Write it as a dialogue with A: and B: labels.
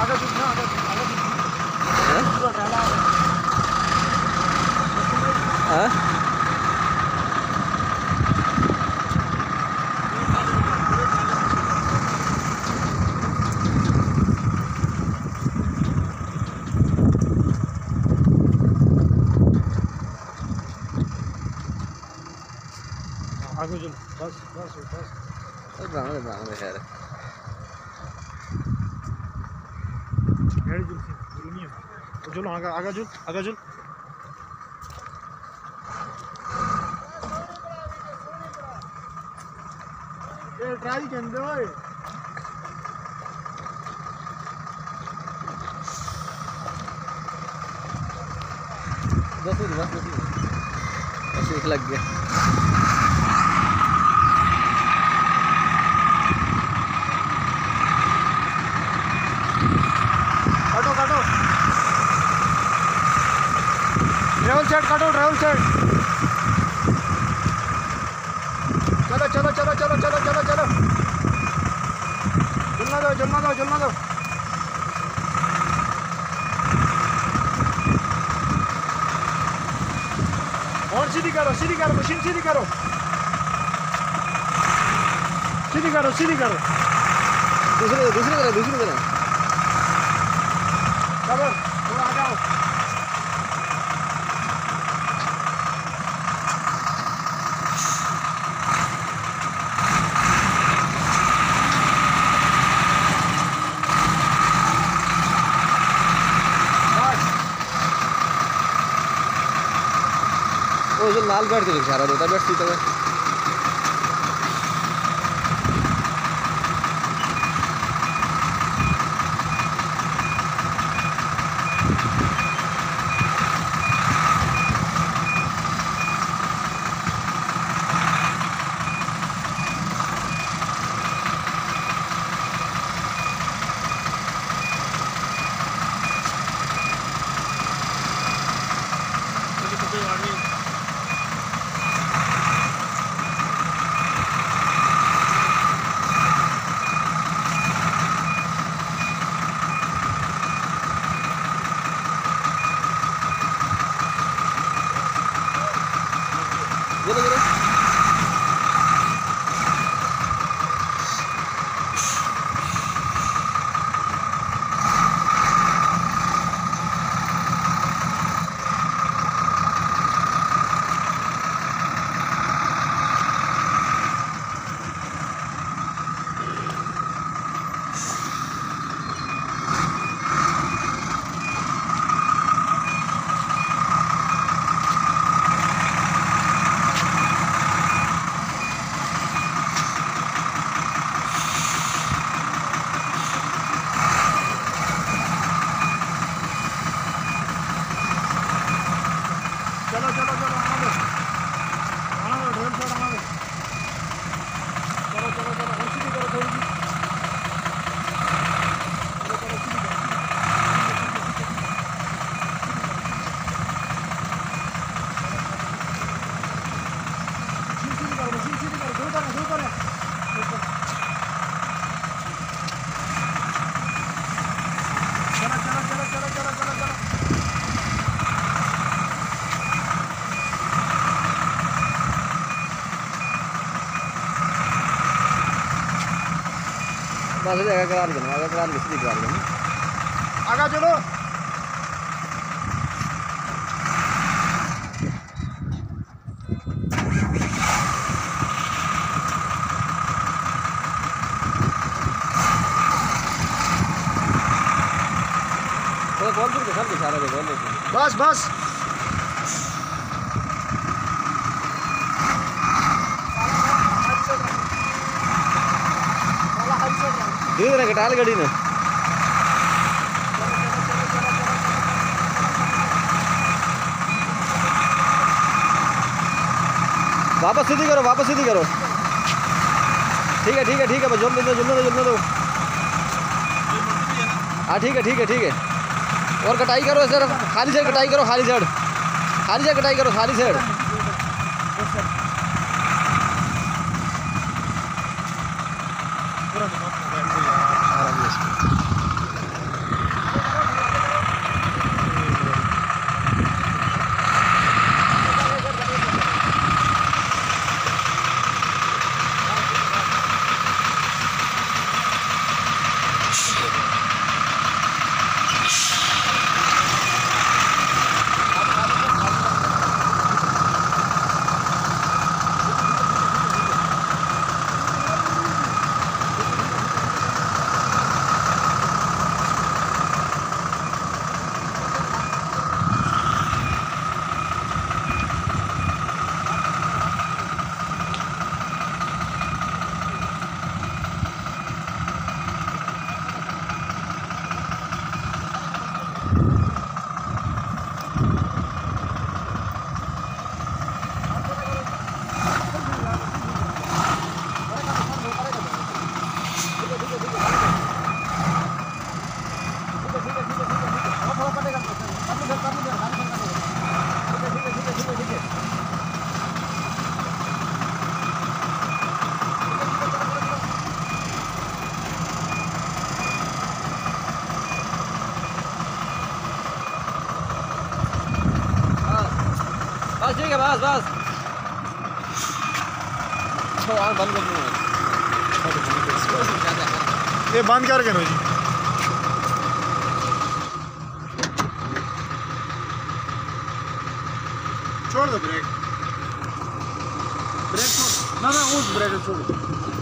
A: आगे झुक ना, आगे आगे चल, बस बस बस
B: बांग खैर
A: गाड़ी जुल नहीं है, चलो आगे आगे जुल, आगे जुल। ये ट्राई कर दो ओए,
B: बस लग गया।
A: काटो काटो, ड्राइवर साइड काटो, ड्राइवर साइड। चलो चलो चलो चलो चलो चलो चलो, जलना दो जलना दो जलना दो। और सीधी करो, सीधी करो, मशीन सीधी करो, सीधी करो, सीधी करो।
B: दूसरी तरह
A: खबर थोड़ा आ जाओ।
B: वो जो लाल बैठ के इशारा देता बैठ सीधा है। चलो चलो चलो आना दो ढेर सारा आना दो। चलो चलो चलो और सीधी करो थोड़ी सी, चलो चलो सीधी करो, मशीन सीधी करो, दो करे चलो चलो चलो चलो चलो चलो चलो। बस आगे करा लेना, आगे करा ले सीधी करा लेना।
A: आगे चलो,
B: कौन सी सब इशारा दे बोल
A: बस बस।
B: धीरे धीरे कटाल गाड़ी ने वापस सीधी करो, वापस सीधी करो। ठीक है ठीक है ठीक है, बस जुलने दो जुलने दो जुलने दो। हाँ ठीक है ठीक है ठीक है। और कटाई करो सर, खाली साइड कटाई करो, खाली साइड कटाई करो, खाली साइड।
A: बस बस बंद कर दो
B: ये बंद कर करो जी छोड़ दो ब्रेक ब्रेक छोड़ ना उस ब्रेक छोड़ो